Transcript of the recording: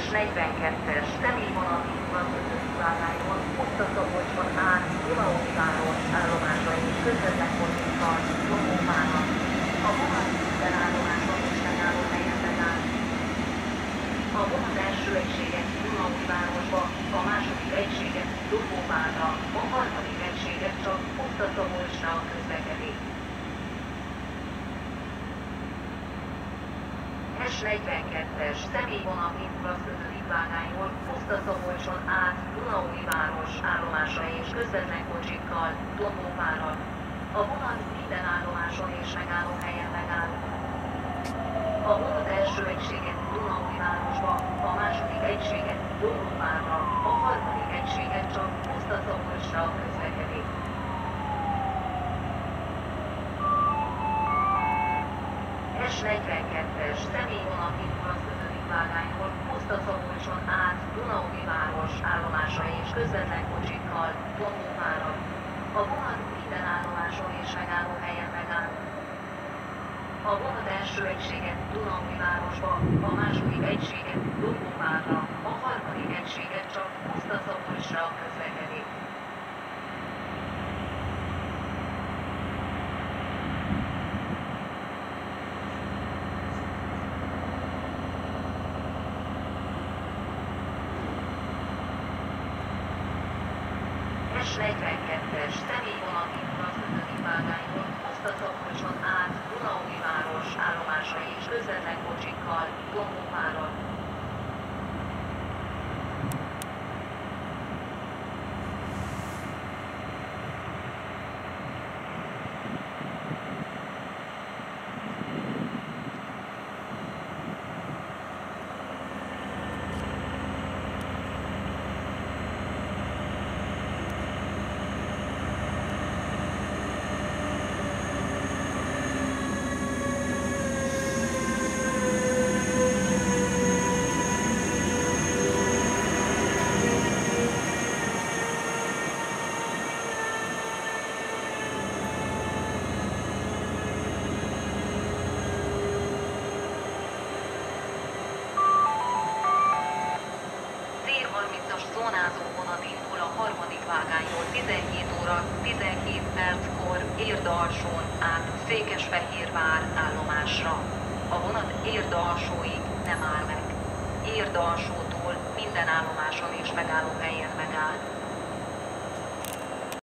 S42-es személyvonat indulatozott vállányon, Pusztaszabolcson át, Dunaújváros állomásra és közvetlen kocsikkal, Lomóvára. A vonat minden állomáson és megállóhelyen megáll. A vonat első egységet Dunaújvárosba, a második egységet Lomóvárra, a harmadik egységet csak Pusztaszabolcsra közlekedik. S42-es személyvonat indul az 5. vágányból, Pusztaszabolcson át, Dunaújváros állomásra és közvetlen kocsikkal, Lomóvárra. A vonat minden állomáson és megállóhelyen megáll. A vonat első egységet Dunaújvárosba, a második egységet Lomóvárra, a harmadik egységet csak Pusztaszabolcsra közlekedik. S42-es személyvonat indul az 5. vágányból, Pusztaszabolcson át, Dunaújváros állomásra és közvetlen kocsikkal, Lomóvárra. A vonat minden állomáson és megállóhelyen megáll. A vonat első egységet Dunaújvárosba, a második egységet Lomóvárra, a harmadik egységet csak Pusztaszabolcsra közlekedik. S42-es személyvonat indul az 5. vágányból, Pusztaszabolcson át, Dunaújváros állomásra és közvetlen kocsikkal, Lomóvárra. Zónázó vonat indul a 3. vágányból 17 óra 17 perckor Érd-alsón át Székesfehérvár állomásra. A vonat Érd-alsóig nem áll meg. Érd-alsótól minden állomáson és megállóhelyen megáll.